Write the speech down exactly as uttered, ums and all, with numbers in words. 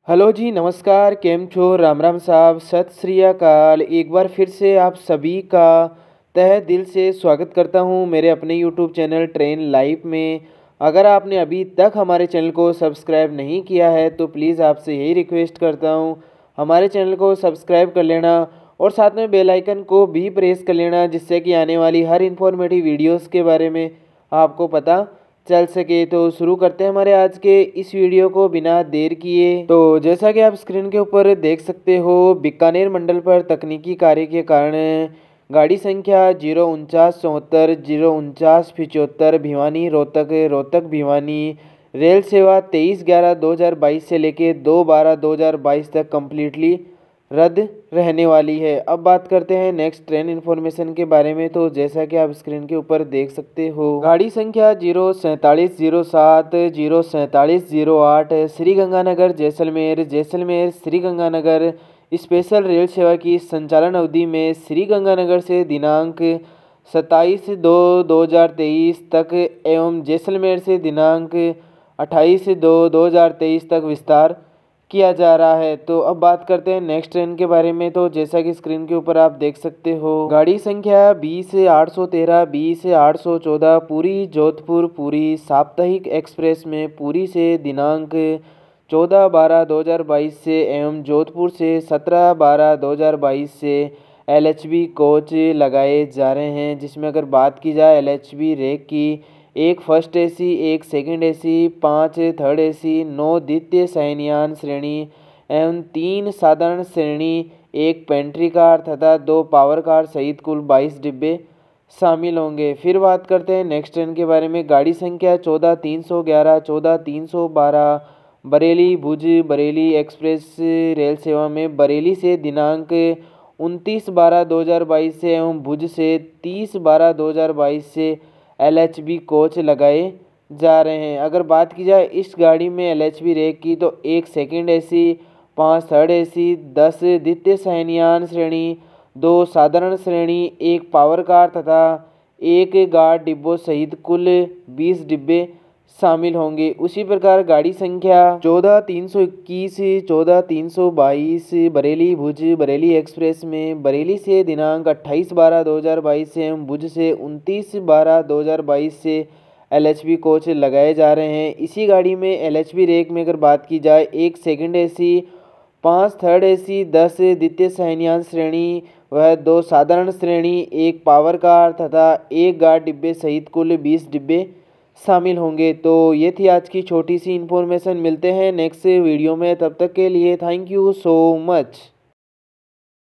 Hello जी, नमस्कार। केम छो? राम राम साहब, सत श्री अकाल। एक बार फिर से आप सभी का तहे दिल से स्वागत करता हूं मेरे अपने यूट्यूब चैनल ट्रेन लाइव में। अगर आपने अभी तक हमारे चैनल को सब्सक्राइब नहीं किया है तो प्लीज़ आपसे यही रिक्वेस्ट करता हूं, हमारे चैनल को सब्सक्राइब कर लेना और साथ में बेल आइकन को भी प्रेस कर लेना, जिससे कि आने वाली हर इन्फॉर्मेटिव वीडियोज़ के बारे में आपको पता चल सके। तो शुरू करते हैं हमारे आज के इस वीडियो को बिना देर किए। तो जैसा कि आप स्क्रीन के ऊपर देख सकते हो, बीकानेर मंडल पर तकनीकी कार्य के कारण गाड़ी संख्या जीरो उनचास चौहत्तर जीरो उनचास पिचहत्तर भिवानी रोहतक रोहतक भिवानी रेल सेवा तेईस ग्यारह दो हज़ार बाईस से लेके दो बारह दो हज़ार बाईस तक कम्प्लीटली रद्द रहने वाली है। अब बात करते हैं नेक्स्ट ट्रेन इन्फॉर्मेशन के बारे में। तो जैसा कि आप स्क्रीन के ऊपर देख सकते हो, गाड़ी संख्या जीरो सैंतालीस जीरो सात जीरो सैंतालीस जीरो आठ श्रीगंगानगर जैसलमेर जैसलमेर श्रीगंगानगर स्पेशल रेल सेवा की संचालन अवधि में श्रीगंगानगर से दिनांक सत्ताईस दो दो हज़ार तेईस तक एवं जैसलमेर से दिनांक अट्ठाईस दो दो हज़ार तेईस तक विस्तार किया जा रहा है। तो अब बात करते हैं नेक्स्ट ट्रेन के बारे में। तो जैसा कि स्क्रीन के ऊपर आप देख सकते हो, गाड़ी संख्या बीस आठ सौ तेरह बीस आठ सौ चौदह पुरी जोधपुर पुरी साप्ताहिक एक्सप्रेस में पुरी से दिनांक चौदह बारह दो हज़ार बाईस से एवं जोधपुर से सत्रह बारह दो हज़ार बाईस से एल एच बी कोच लगाए जा रहे हैं, जिसमें अगर बात की जाए एल एच बी रेक की, एक फर्स्ट एसी, एक सेकंड एसी, पाँच थर्ड एसी, नौ द्वितीय शयनयान श्रेणी एवं तीन साधारण श्रेणी, एक पेंट्री कार तथा दो पावर कार सहित कुल बाईस डिब्बे शामिल होंगे। फिर बात करते हैं नेक्स्ट ट्रेन के बारे में। गाड़ी संख्या चौदह तीन सौ ग्यारह चौदह तीन सौ बारह बरेली भुज बरेली एक्सप्रेस रेल सेवा में बरेली से दिनांक उनतीस बारह दो हज़ार बाईस से एवं भुज से तीस बारह दो हज़ार बाईस से एल एच बी कोच लगाए जा रहे हैं। अगर बात की जाए इस गाड़ी में एल एच बी रेक की, तो एक सेकंड एसी, पाँच थर्ड एसी, दस द्वितीय शयनयान श्रेणी, दो साधारण श्रेणी, एक पावर कार तथा एक गार्ड डिब्बों सहित कुल बीस डिब्बे शामिल होंगे। उसी प्रकार गाड़ी संख्या चौदह तीन सौ इक्कीस चौदह तीन सौ बाईस बरेली भुज बरेली एक्सप्रेस में बरेली से दिनांक अट्ठाईस बारह दो हज़ार बाईस से एवं भुज से उनतीस बारह दो हज़ार बाईस से एल एच बी कोच लगाए जा रहे हैं। इसी गाड़ी में एल एच बी रेक में अगर बात की जाए, एक सेकंड एसी, पाँच थर्ड एसी, दस द्वितीय शयनयान श्रेणी वह दो साधारण श्रेणी, एक पावर कार तथा एक गार्ड डिब्बे सहित कुल बीस डिब्बे शामिल होंगे। तो ये थी आज की छोटी सी इन्फॉर्मेशन। मिलते हैं नेक्स्ट वीडियो में, तब तक के लिए थैंक यू सो मच।